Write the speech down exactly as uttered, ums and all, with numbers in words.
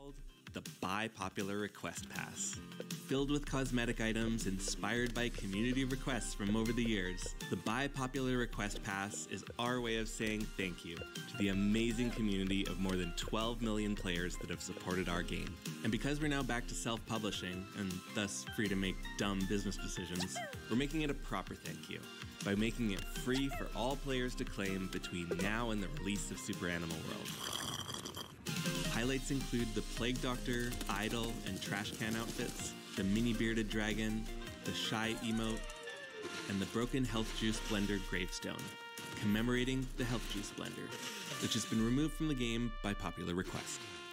called the By Popular Request Pass. Filled with cosmetic items inspired by community requests from over the years, the By Popular Request Pass is our way of saying thank you to the amazing community of more than twelve million players that have supported our game. And because we're now back to self-publishing, and thus free to make dumb business decisions, we're making it a proper thank you by making it free for all players to claim between now and the release of Super Animal World. Highlights include the Plague Doctor, Idol, and Trash Can outfits, the Mini Bearded Dragon, the Shy Emote, and the Broken Health Juice Blender Gravestone, commemorating the Health Juice Blender, which has been removed from the game by popular request.